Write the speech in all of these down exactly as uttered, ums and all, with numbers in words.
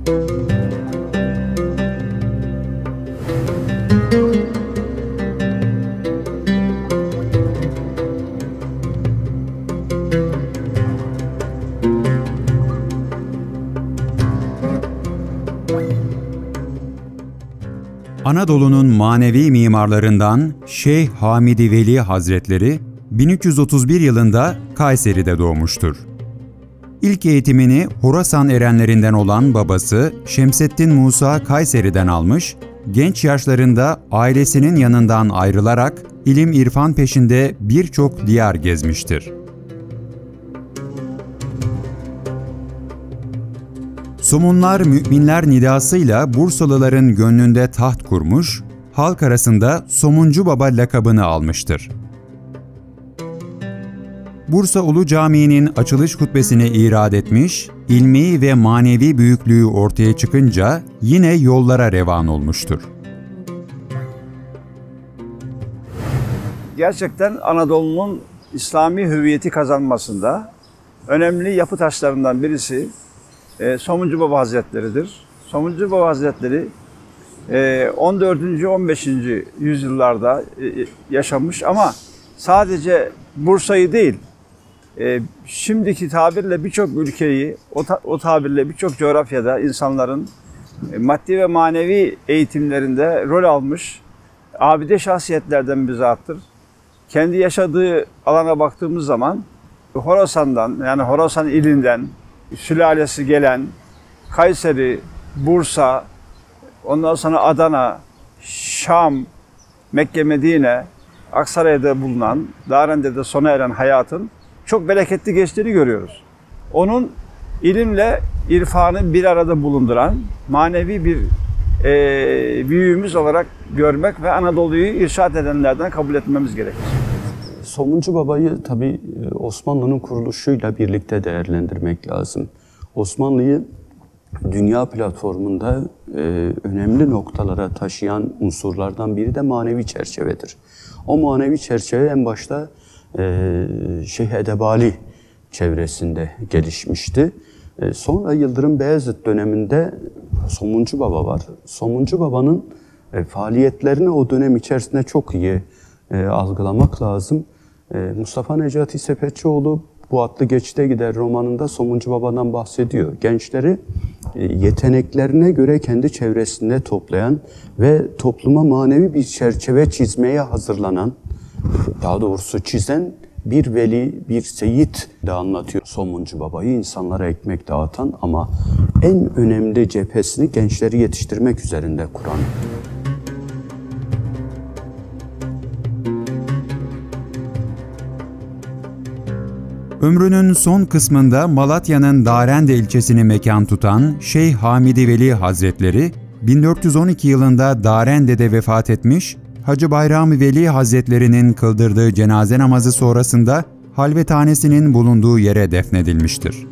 Anadolu'nun manevi mimarlarından Şeyh Hamidi Veli Hazretleri bin üç yüz otuz bir yılında Kayseri'de doğmuştur. İlk eğitimini Horasan erenlerinden olan babası Şemseddin Musa Kayseri'den almış, genç yaşlarında ailesinin yanından ayrılarak ilim irfan peşinde birçok diyar gezmiştir. Somunlar müminler nidasıyla Bursalıların gönlünde taht kurmuş, halk arasında Somuncu Baba lakabını almıştır. Bursa Ulu Camii'nin açılış hutbesini irad etmiş, ilmi ve manevi büyüklüğü ortaya çıkınca yine yollara revan olmuştur. Gerçekten Anadolu'nun İslami hüviyeti kazanmasında önemli yapı taşlarından birisi e, Somuncu Baba Hazretleri'dir. Somuncu Baba Hazretleri e, on dördüncü on beşinci yüzyıllarda e, yaşamış ama sadece Bursa'yı değil, e, şimdiki tabirle birçok ülkeyi, o, ta, o tabirle birçok coğrafyada insanların e, maddi ve manevi eğitimlerinde rol almış abide şahsiyetlerden bir zattır. Kendi yaşadığı alana baktığımız zaman Horasan'dan, yani Horasan ilinden sülalesi gelen Kayseri, Bursa, ondan sonra Adana, Şam, Mekke, Medine, Aksaray'da bulunan, Darende'de sona eren hayatın çok bereketli geçtiğini görüyoruz. Onun ilimle irfanı bir arada bulunduran manevi bir e, büyüğümüz olarak görmek ve Anadolu'yu irşad edenlerden kabul etmemiz gerekir. Somuncu Baba'yı tabii Osmanlı'nın kuruluşuyla birlikte değerlendirmek lazım. Osmanlı'yı dünya platformunda e, önemli noktalara taşıyan unsurlardan biri de manevi çerçevedir. O manevi çerçeve en başta e, Şeyh Edebali çevresinde gelişmişti. E, sonra Yıldırım Beyazıt döneminde Somuncu Baba var. Somuncu Baba'nın e, faaliyetlerini o dönem içerisinde çok iyi e, algılamak lazım. E, Mustafa Necati Sepetçioğlu Bu Atlı Geçide Gider romanında Somuncu Baba'dan bahsediyor. Gençleri e, yeteneklerine göre kendi çevresinde toplayan ve topluma manevi bir çerçeve çizmeye hazırlanan, daha doğrusu çizen bir veli, bir seyit de anlatıyor Somuncu Baba'yı, insanlara ekmek dağıtan ama en önemli cephesini gençleri yetiştirmek üzerinde kuran. Ömrünün son kısmında Malatya'nın Darende ilçesini mekan tutan Şeyh Hamidi Veli Hazretleri, bin dört yüz on iki yılında Darende'de vefat etmiş, Hacı Bayrami Veli Hazretleri'nin kıldırdığı cenaze namazı sonrasında halvethanesinin bulunduğu yere defnedilmiştir.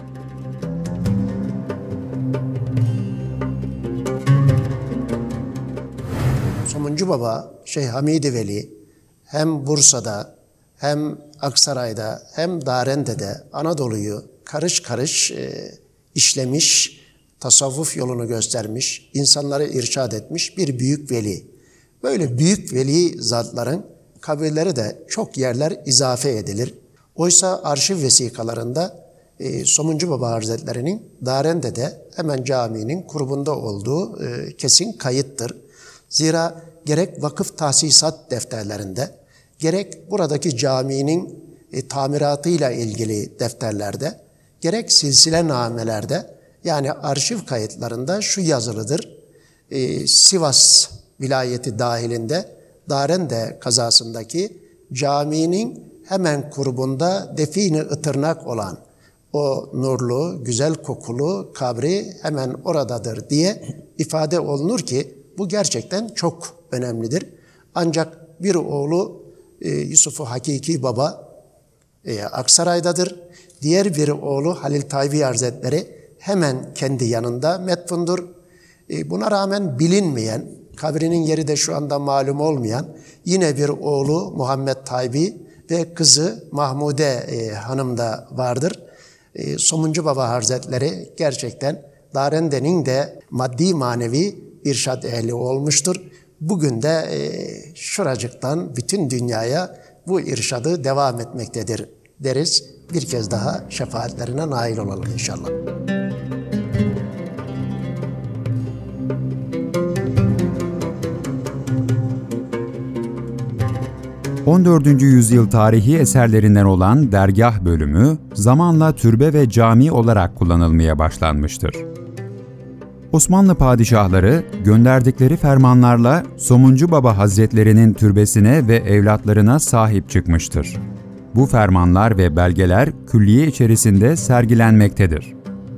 Somuncu Baba, Şeyh Hamidi Veli hem Bursa'da hem Aksaray'da hem Darende'de Anadolu'yu karış karış e, işlemiş, tasavvuf yolunu göstermiş, insanları irşad etmiş bir büyük veli. Böyle büyük veli zatların kabirleri de çok yerler izafe edilir. Oysa arşiv vesikalarında e, Somuncu Baba Hazretleri'nin Darende'de hemen caminin kurbunda olduğu e, kesin kayıttır. Zira gerek vakıf tahsisat defterlerinde, gerek buradaki caminin e, tamiratıyla ilgili defterlerde, gerek silsilenamelerde, yani arşiv kayıtlarında şu yazılıdır: E, Sivas vilayeti dahilinde Darende kazasındaki caminin hemen kurbunda define-i ıtırnak olan o nurlu, güzel kokulu kabri hemen oradadır diye ifade olunur ki bu gerçekten çok önemlidir. Ancak bir oğlu e, Yusuf-u Hakiki Baba e, Aksaray'dadır. Diğer bir oğlu Halil Tayvi Hazretleri hemen kendi yanında metfundur. E, buna rağmen bilinmeyen, kabrinin yeri de şu anda malum olmayan yine bir oğlu Muhammed Taybi ve kızı Mahmude e, Hanım da vardır. E, Somuncu Baba Hazretleri gerçekten Darende'nin de maddi manevi irşad ehli olmuştur. Bugün de e, şuracıktan bütün dünyaya bu irşadı devam etmektedir deriz. Bir kez daha şefaatlerine nail olalım inşallah. on dördüncü yüzyıl tarihi eserlerinden olan dergah bölümü zamanla türbe ve cami olarak kullanılmaya başlanmıştır. Osmanlı padişahları gönderdikleri fermanlarla Somuncu Baba Hazretlerinin türbesine ve evlatlarına sahip çıkmıştır. Bu fermanlar ve belgeler külliye içerisinde sergilenmektedir.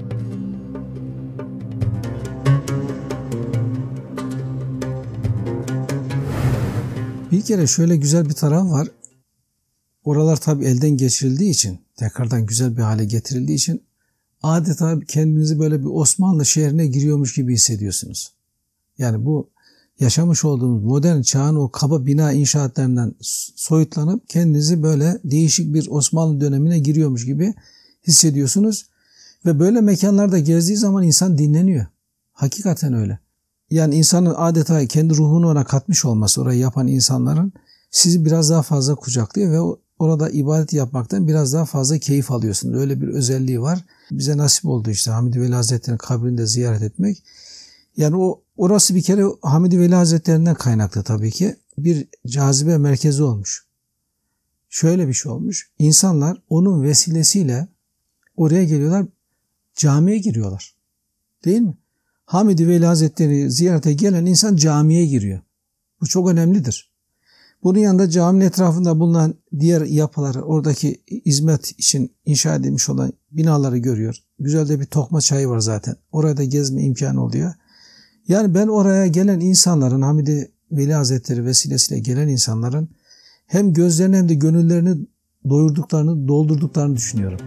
Bir kere şöyle güzel bir taraf var. Oralar tabii elden geçirildiği için, tekrardan güzel bir hale getirildiği için adeta kendinizi böyle bir Osmanlı şehrine giriyormuş gibi hissediyorsunuz. Yani bu yaşamış olduğumuz modern çağın o kaba bina inşaatlarından soyutlanıp kendinizi böyle değişik bir Osmanlı dönemine giriyormuş gibi hissediyorsunuz. Ve böyle mekanlarda gezdiği zaman insan dinleniyor. Hakikaten öyle. Yani insanın adeta kendi ruhunu ona katmış olması, orayı yapan insanların sizi biraz daha fazla kucaklıyor ve orada ibadet yapmaktan biraz daha fazla keyif alıyorsunuz. Öyle bir özelliği var. Bize nasip oldu işte Hamidi Veli Hazretleri'nin kabrini de ziyaret etmek. Yani o orası bir kere Hamidi Veli Hazretleri'nden kaynaklı tabii ki. Bir cazibe merkezi olmuş. Şöyle bir şey olmuş. İnsanlar onun vesilesiyle oraya geliyorlar, camiye giriyorlar. Değil mi? Hamidi Veli Hazretleri ziyarete gelen insan camiye giriyor. Bu çok önemlidir. Bunun yanında caminin etrafında bulunan diğer yapıları, oradaki hizmet için inşa edilmiş olan binaları görüyor. Güzel de bir tokma çayı var zaten. Orada gezme imkanı oluyor. Yani ben oraya gelen insanların, Hamidi Veli Hazretleri vesilesiyle gelen insanların hem gözlerini hem de gönüllerini doyurduklarını, doldurduklarını düşünüyorum.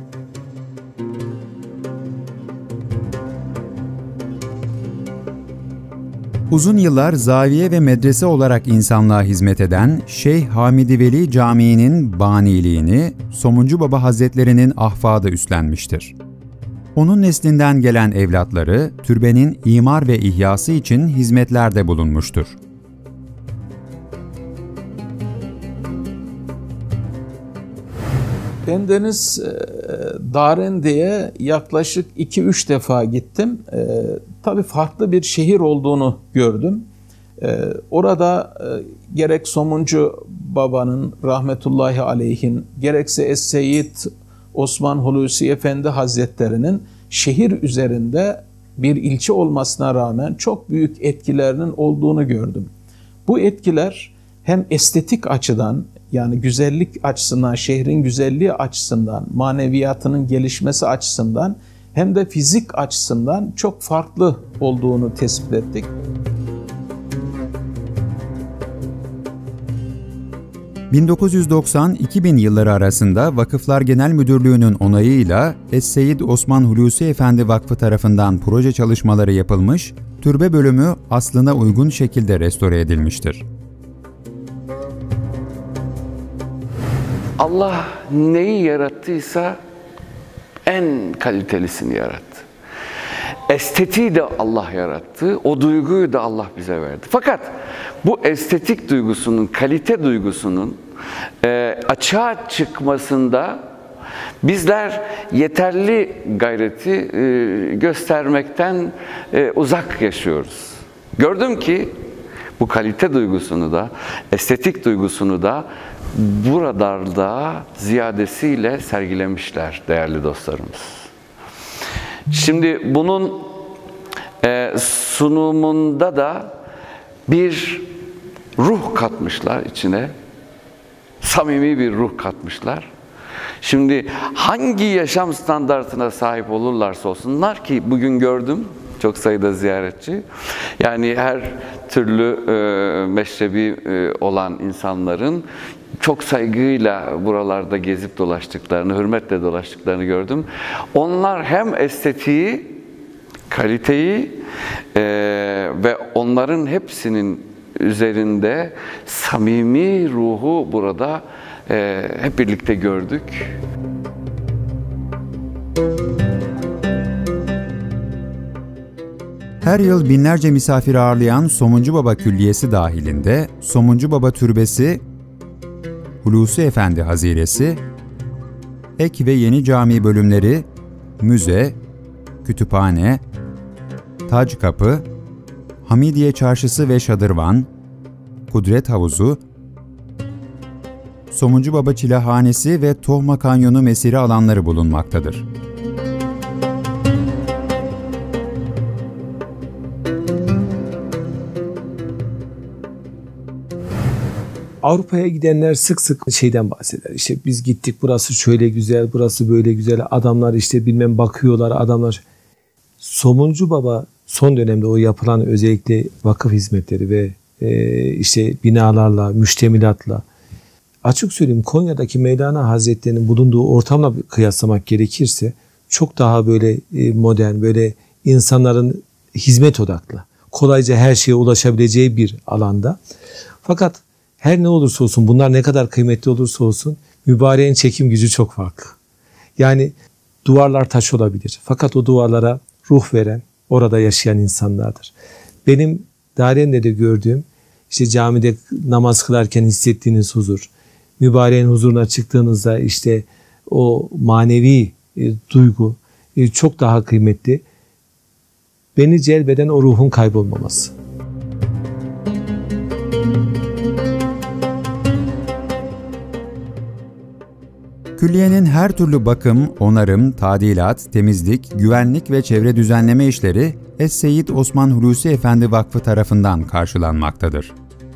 Uzun yıllar zaviye ve medrese olarak insanlığa hizmet eden Şeyh Hamidi Veli Camii'nin baniliğini Somuncu Baba Hazretleri'nin ahfadı üstlenmiştir. Onun neslinden gelen evlatları türbenin imar ve ihyası için hizmetlerde bulunmuştur. Bendeniz Darende'ye yaklaşık iki üç defa gittim. E, tabii farklı bir şehir olduğunu gördüm. E, orada e, gerek Somuncu Baba'nın rahmetullahi aleyhin, gerekse Es-Seyyid Osman Hulusi Efendi Hazretleri'nin şehir üzerinde bir ilçe olmasına rağmen çok büyük etkilerinin olduğunu gördüm. Bu etkiler hem estetik açıdan, yani güzellik açısından, şehrin güzelliği açısından, maneviyatının gelişmesi açısından hem de fizik açısından çok farklı olduğunu tespit ettik. bin dokuz yüz doksan iki bin yılları arasında Vakıflar Genel Müdürlüğü'nün onayıyla Es-Seyyid Osman Hulusi Efendi Vakfı tarafından proje çalışmaları yapılmış, türbe bölümü aslına uygun şekilde restore edilmiştir. Allah neyi yarattıysa en kalitelisini yarattı. Estetiği de Allah yarattı, o duyguyu da Allah bize verdi. Fakat bu estetik duygusunun, kalite duygusunun e, açığa çıkmasında bizler yeterli gayreti e, göstermekten e, uzak yaşıyoruz. Gördüm ki bu kalite duygusunu da, estetik duygusunu da buralarda ziyadesiyle sergilemişler değerli dostlarımız. Şimdi bunun e, sunumunda da bir ruh katmışlar içine, samimi bir ruh katmışlar. Şimdi hangi yaşam standartına sahip olurlarsa olsunlar ki bugün gördüm çok sayıda ziyaretçi, yani her türlü e, meşrebi e, olan insanların çok saygıyla buralarda gezip dolaştıklarını, hürmetle dolaştıklarını gördüm. Onlar hem estetiği, kaliteyi e, ve onların hepsinin üzerinde samimi ruhu burada e, hep birlikte gördük. Her yıl binlerce misafir ağırlayan Somuncu Baba Külliyesi dahilinde Somuncu Baba Türbesi, Hulusi Efendi Haziresi, ek ve yeni cami bölümleri, müze, kütüphane, Tac Kapı, Hamidiye Çarşısı ve Şadırvan, Kudret Havuzu, Somuncu Baba Çilehanesi ve Tohma Kanyonu mesire alanları bulunmaktadır. Avrupa'ya gidenler sık sık şeyden bahseder. İşte biz gittik, burası şöyle güzel, burası böyle güzel. Adamlar işte bilmem bakıyorlar, adamlar. Somuncu Baba son dönemde o yapılan özellikle vakıf hizmetleri ve e, işte binalarla, müştemilatla, açık söyleyeyim Konya'daki Mevlana Hazretleri'nin bulunduğu ortamla kıyaslamak gerekirse çok daha böyle e, modern, böyle insanların hizmet odaklı, kolayca her şeye ulaşabileceği bir alanda. Fakat her ne olursa olsun, bunlar ne kadar kıymetli olursa olsun, mübareğin çekim gücü çok farklı. Yani duvarlar taş olabilir. Fakat o duvarlara ruh veren, orada yaşayan insanlardır. Benim Daren'de de gördüğüm, işte camide namaz kılarken hissettiğiniz huzur, mübareğin huzuruna çıktığınızda işte o manevi e, duygu e, çok daha kıymetli. Beni celbeden o ruhun kaybolmaması. Külliyenin her türlü bakım, onarım, tadilat, temizlik, güvenlik ve çevre düzenleme işleri Es-Seyyid Osman Hulusi Efendi Vakfı tarafından karşılanmaktadır.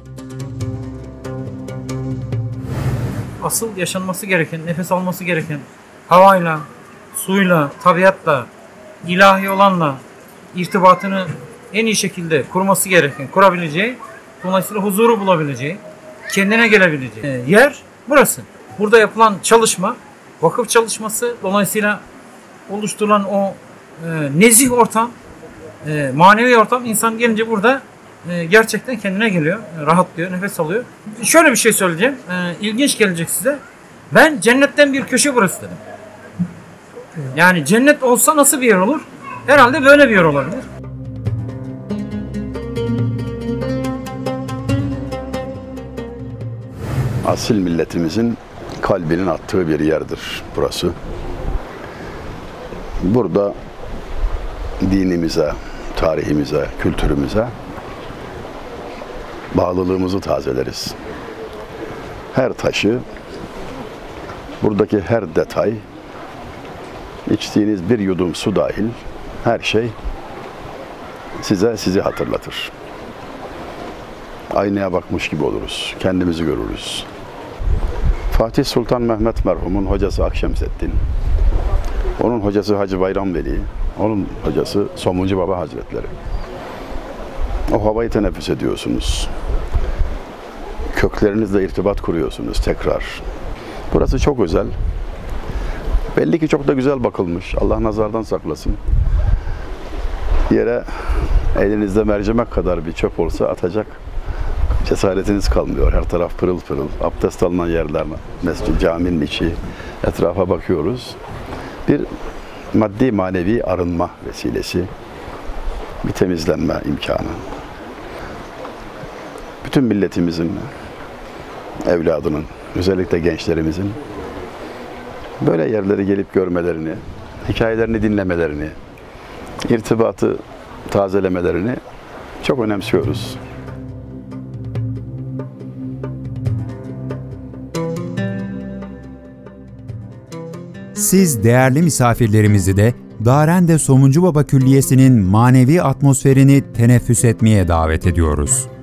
Asıl yaşanması gereken, nefes alması gereken havayla, suyla, tabiatla, ilahi olanla irtibatını en iyi şekilde kurması gereken, kurabileceği, dolayısıyla huzuru bulabileceği, kendine gelebileceği yer burası. Burada yapılan çalışma, vakıf çalışması, dolayısıyla oluşturulan o e, nezih ortam, e, manevi ortam, insan gelince burada e, gerçekten kendine geliyor, rahatlıyor, nefes alıyor. Şöyle bir şey söyleyeceğim, e, ilginç gelecek size. Ben cennetten bir köşe burası dedim. Yani cennet olsa nasıl bir yer olur? Herhalde böyle bir yer olabilir. Asil milletimizin kalbinin attığı bir yerdir burası. Burada dinimize, tarihimize, kültürümüze bağlılığımızı tazeleriz. Her taşı, buradaki her detay, içtiğiniz bir yudum su dahil her şey size sizi hatırlatır. Aynaya bakmış gibi oluruz, kendimizi görürüz. Fatih Sultan Mehmet merhumun hocası Akşemseddin, onun hocası Hacı Bayram Veli, onun hocası Somuncu Baba Hazretleri. O havayı teneffüs ediyorsunuz. Köklerinizle irtibat kuruyorsunuz tekrar. Burası çok özel. Belli ki çok da güzel bakılmış. Allah nazardan saklasın. Yere elinizde mercimek kadar bir çöp olsa atacak cesaretiniz kalmıyor. Her taraf pırıl pırıl. Abdest alınan yerler, mescid, caminin içi, etrafa bakıyoruz. Bir maddi manevi arınma vesilesi, bir temizlenme imkanı. Bütün milletimizin, evladının, özellikle gençlerimizin böyle yerleri gelip görmelerini, hikayelerini dinlemelerini, irtibatı tazelemelerini çok önemsiyoruz. Siz değerli misafirlerimizi de Darende Somuncu Baba Külliyesi'nin manevi atmosferini teneffüs etmeye davet ediyoruz.